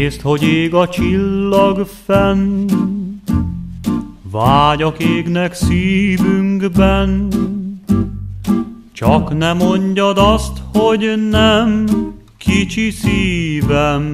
Nézd, hogy ég a csillag fenn, vágyak égnek szívünkben. Csak ne mondjad azt, hogy nem, kicsi szívem.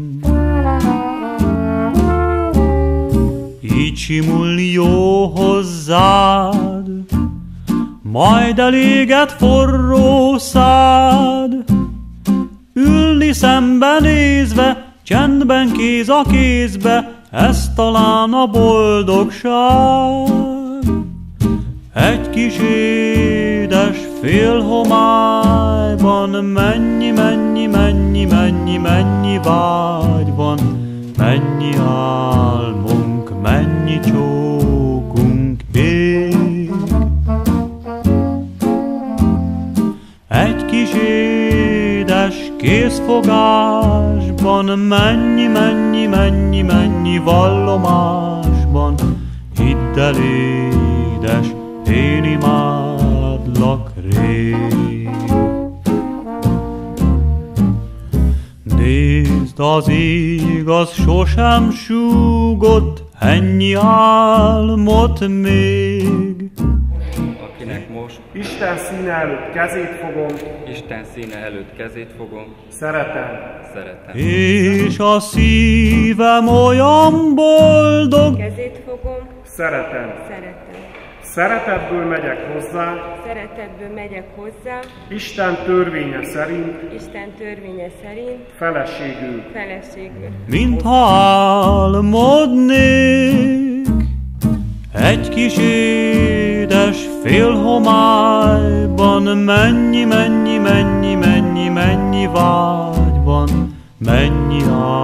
Így simul jó hozzád, majd eléged forró szád. Ülni szembenézve, csendben kéz a kézbe, ez talán a boldogság. Egy kis édes félhomályban mennyi, mennyi, mennyi, mennyi, mennyi vágy van, mennyi álmunk, mennyi csókunk ég. Egy kis édes kézfogásban mennyi, mennyi, mennyi, mennyi vallomásban. Hidd el, édes, én imádlak rég. Nézd, az ég az sosem súgott ennyi álmot még. Akinek most Isten színe előtt kezét fogom, Isten színe előtt kezét fogom, szeretem. És a szívem olyan boldog, Kezét fogom, Szeretem. szeretem. Szeretetből megyek hozzá, Szeretetből megyek hozzá, Isten törvénye szerint, Isten törvénye szerint, feleségül. feleségül. mintha álmodnék. Egy kis édes félhomályban mennyi, mennyi, mennyi, mennyi, mennyi vágy van, mennyi